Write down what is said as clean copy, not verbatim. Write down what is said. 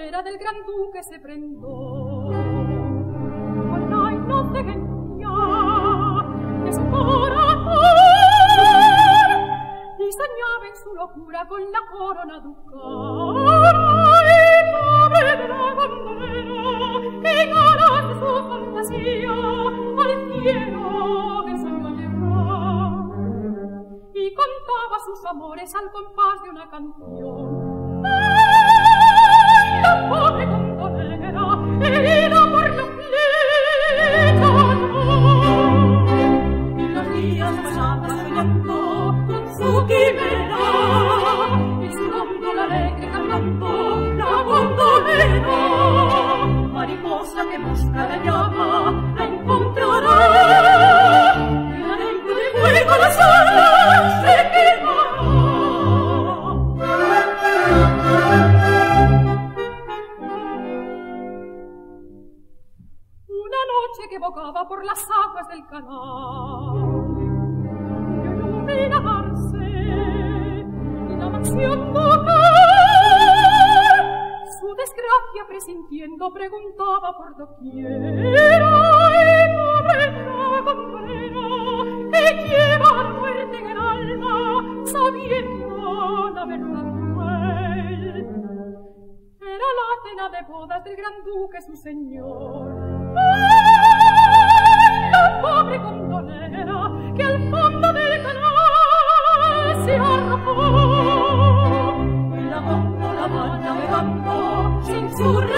gondolera del gran duque se prendó con la inocencia de su corazón y soñaba en su locura con la corona ducal. ¡Ay, pobre de la gondolera, que ganas de su fantasía al cielo de soñó llegar! Y contaba sus amores al compás de una canción. ¡Ay, la pobre gondolera, herida por la flecha! Y los días pasaban soñando con su quimera, y su gondola alegre cantando la gondolera. Mariposa que busca la llama, la encontrará, y la lengua de fuego las alas se quemará. Una noche que bogaba por las aguas del canal, vio iluminarse y la mansión ducal. Su desgracia presintiendo preguntaba por doquier. ¡Ay, pobre gondolera, que lleva la muerte en el alma, sabiendo la verdad cruel! Era la cena de bodas del gran duque su señor. ¡Ay, la pobre gondolera, que al fondo del canal se arrojó! Y la gondola va navegando sin su